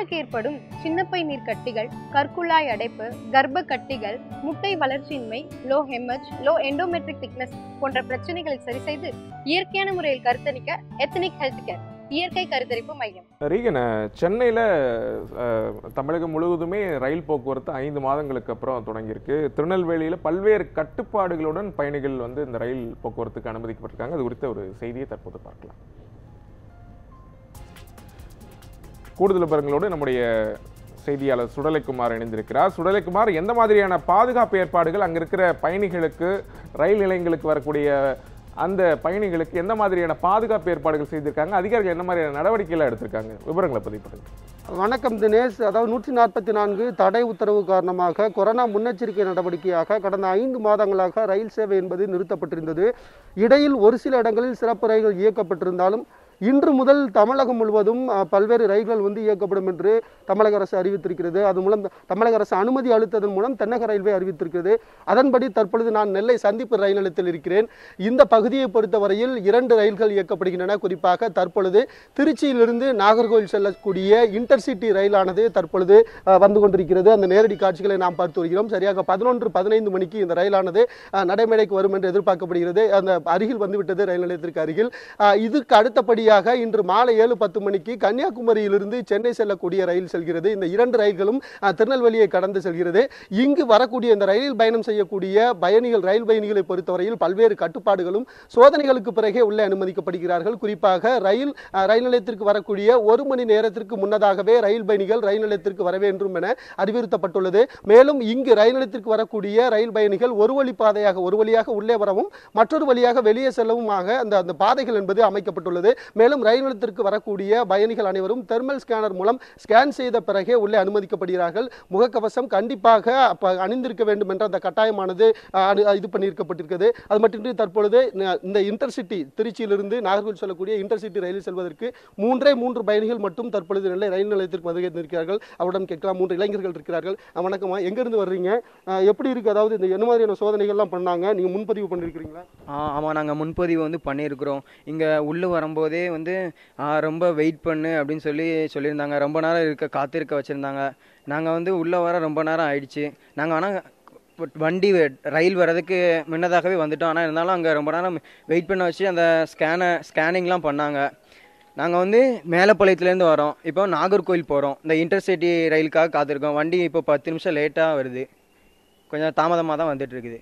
பெண்களுக்கு ஏற்படும் சின்னப்பை நீர் கட்டிகள், கற்குழாய் அடைப்பு, கர்ப்ப கட்டிகள், முட்டை வளர்ச்சியின்மை, low haemorrhage, low endometric thickness போன்ற பிரச்சனைகளை சரி செய்து இயற்கையான முறையில் கருத்தரிக்க எத்னிக் ஹெல்த் கேர் இயற்கை கருத்தரிப்பு மையம். ரீகன், சென்னையில் தமிழகம் முழுவதுமே ரயில் போக்குவரத்து 5 மாதங்களுக்கு அப்புறம் தொடங்கியிருக்கு. திருநெல்வேலியில் பல்வேறு கட்டுப்பாடுகளுடன் பயணிகள் இந்த ரயில் போக்குவரத்துக்கு அனுமதிக்கப்பட்டிருக்காங்க. அது குறித்த ஒரு செய்தியை தற்போது பார்க்கலாம். கூடுதல் விவரங்களோடு நம்முடைய செய்தியாளர் சுடலைக்குமார் இணைந்திருக்கிறார். சுடலைக்குமார், எந்த மாதிரியான பாதுகாப்பு ஏற்பாடுகள் அங்கே இருக்கிற பயணிகளுக்கு, ரயில் நிலையங்களுக்கு வரக்கூடிய அந்த பயணிகளுக்கு எந்த மாதிரியான பாதுகாப்பு ஏற்பாடுகள் செய்திருக்காங்க, அதிகாரிகள் என்ன மாதிரியான நடவடிக்கைகள் எடுத்திருக்காங்க, விவரங்களை பதிவு பண்ணுங்க. வணக்கம் தினேஷ். அதாவது 144 தடை உத்தரவு காரணமாக கொரோனா முன்னெச்சரிக்கை நடவடிக்கையாக கடந்த 5 மாதங்களாக ரயில் சேவை என்பது நிறுத்தப்பட்டிருந்தது. இடையில் ஒரு சில இடங்களில் சிறப்பு ரயில்கள் இயக்கப்பட்டிருந்தாலும் இன்று முதல் தமிழகம் முழுவதும் பல்வேறு ரயில்கள் இயக்கப்படும் என்று தமிழக அரசு அறிவித்திருக்கிறது. அது மூலம் தமிழக அரசு அனுமதி அளித்ததன் மூலம் தென்னக ரயில்வே அறிவித்திருக்கிறது. அதன்படி தற்பொழுது நான் நெல்லை சந்திப்பு ரயில் நிலையத்தில் இருக்கிறேன். இந்த பகுதியை பொறுத்தவரையில் 2 ரயில்கள் இயக்கப்படுகின்றன. குறிப்பாக தற்பொழுது திருச்சியிலிருந்து நாகர்கோவில் செல்லக்கூடிய இன்டர்சிட்டி ரயிலானது தற்பொழுது வந்து கொண்டிருக்கிறது. அந்த நேரடி காட்சிகளை நாம் பார்த்து வருகிறோம். சரியாக 11:15 மணிக்கு இந்த ரயிலானது நடைமேடைக்கு வரும் என்று எதிர்பார்க்கப்படுகிறது. அந்த அருகில் வந்துவிட்டது, ரயில் நிலையத்திற்கு அருகில். இதுக்கு அடுத்தபடியாக இன்று மாலை 7:10 மணிக்கு கன்னியாகுமரியிலிருந்து சென்னை செல்லக்கூடிய ரயில் செல்கிறது. இந்த 2 ரயில்களும் திருநெல்வேலியை கடந்து செல்கிறது. இங்கு வரக்கூடிய இந்த ரயிலில் பயணம் செய்யக்கூடிய ரயில் பயணிகளை பொறுத்தவரையில் பல்வேறு கட்டுப்பாடுகளும் சோதனைகளுக்கு பிறகே உள்ளே அனுமதிக்கப்படுகிறார்கள். குறிப்பாக ரயில் நிலையத்திற்கு வரக்கூடிய 1 மணி நேரத்திற்கு முன்னதாகவே ரயில் பயணிகள் ரயில் நிலையத்திற்கு வர வேண்டும் என அறிவுறுத்தப்பட்டுள்ளது. மேலும் இங்கு ரயில் நிலையத்திற்கு வரக்கூடிய ரயில் பயணிகள் ஒரு வழியாக உள்ளே வரவும் மற்றொரு வழியாக வெளியே செல்லவுமாக அந்த பாதைகள் என்பது அமைக்கப்பட்டுள்ளது. மேலும் ரயில் நிலையத்திற்கு வரக்கூடிய பயணிகள் அனைவரும் தெர்மல் ஸ்கேனர் மூலம் ஸ்கேன் செய்த பிறகே உள்ளே அனுமதிக்கப்படுகிறார்கள். முகக்கவசம் கண்டிப்பாக அணிந்திருக்க வேண்டும் என்ற அந்த கட்டாயமானது இது பண்ணியிருக்கப்பட்டிருக்கிறது. அது மட்டுமின்றி தற்பொழுது இந்த இன்டர்சிட்டி திருச்சியிலிருந்து நாகர்கோவில் செல்லக்கூடிய இன்டர்சிட்டி ரயிலில் செல்வதற்கு 3 பயணிகள் மட்டும் தற்பொழுது நெல்லை ரயில் நிலையத்திற்கு வருகிறார்கள். அவரிடம் கேட்கலாம். 3 இளைஞர்கள் இருக்கிறார்கள். வணக்கமா, எங்கிருந்து வர்றீங்க, எப்படி இருக்கு, அதாவது இந்த என்ன மாதிரியான சோதனைகள்லாம் பண்ணாங்க, நீங்க முன்பதிவு பண்ணிருக்கீங்களா? ஆமாம், நாங்கள் முன்பதிவு பண்ணியிருக்கிறோம். இங்கே உள்ளே வரும்போதே ரொம்ப வெயிட் பண்ணு அப்படின்னு சொல்லியிருந்தாங்க. ரொம்ப நேரம் காத்திருக்க வச்சுருந்தாங்க. நாங்கள் உள்ளே வர ரொம்ப நேரம் ஆயிடுச்சு. நாங்கள் ஆனால் ரயில் வர்றதுக்கு முன்னதாகவே வந்துட்டோம். ஆனால் இருந்தாலும் அங்கே ரொம்ப நேரம் வெயிட் பண்ண வச்சு அந்த ஸ்கேனிங்லாம் பண்ணாங்க. நாங்கள் மேலப்பாளையத்துலேருந்து வரோம். இப்போ நாகர்கோவில் போகிறோம். இந்த இன்டர்சிட்டி ரயிலுக்காக காத்திருக்கோம். வண்டி இப்போ 10 நிமிஷம் லேட்டாக வருது. கொஞ்சம் தாமதமாக தான் வந்துட்டு இருக்குது.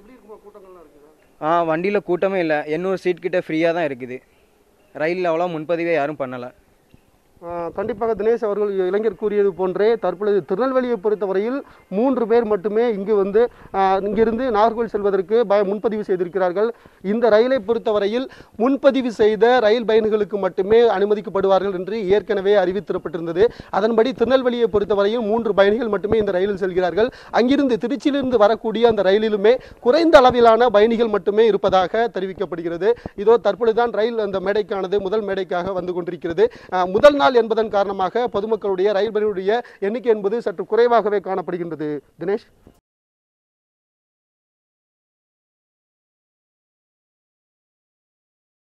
வண்டியில் கூட்டமே இல்லை. 800 சீட் கிட்ட ஃப்ரீயாக தான் இருக்குது. ரயிலில் அவ்வளோ முன்பதிவே யாரும் பண்ணலை. கண்டிப்பாக தினேஷ் அவர்கள் இளைஞர் கூறியது போன்றே தற்பொழுது திருநெல்வேலியை பொறுத்தவரையில் 3 பேர் மட்டுமே இங்கிருந்து நாகர்கோவில் செல்வதற்கு முன்பதிவு செய்திருக்கிறார்கள். இந்த ரயிலை பொறுத்தவரையில் முன்பதிவு செய்த ரயில் பயணிகளுக்கு மட்டுமே அனுமதிக்கப்படுவார்கள் என்று ஏற்கனவே அறிவித்திருப்பட்டிருந்தது. அதன்படி திருநெல்வேலியை பொறுத்தவரையில் 3 பயணிகள் மட்டுமே இந்த ரயிலில் செல்கிறார்கள். அங்கிருந்து திருச்சியிலிருந்து வரக்கூடிய அந்த ரயிலிலுமே குறைந்த அளவிலான பயணிகள் மட்டுமே இருப்பதாக தெரிவிக்கப்படுகிறது. இதோ தற்பொழுதுதான் ரயில் அந்த மேடைக்கானது முதல் மேடைக்காக வந்து கொண்டிருக்கிறது. முதல் நாள் என்பதன் காரணமாக பொதுமக்களுடைய ரயில் பயணிகளுடைய எண்ணிக்கை என்பது சற்று குறைவாகவே காணப்படுகின்றது. தினேஷ்.